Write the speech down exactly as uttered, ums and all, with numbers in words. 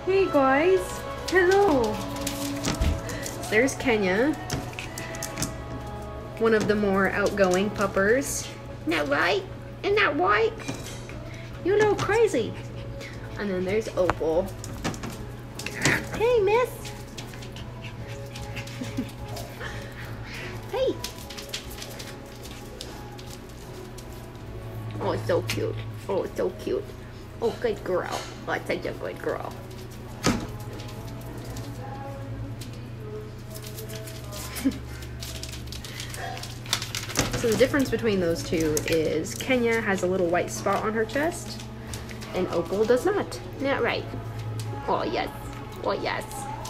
Hey guys, hello. There's Kenya, one of the more outgoing puppers. Isn't that right? Isn't that right? You know, crazy. And then there's Opal. Hey, miss. Hey. Oh, it's so cute. Oh, it's so cute. Oh, good girl. Oh, it's such a good girl. So the difference between those two is Kenya has a little white spot on her chest and Opal does not. Not right. Oh yes. Oh yes.